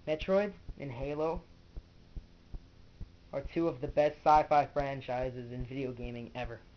Metroid and Halo are two of the best sci-fi franchises in video gaming ever.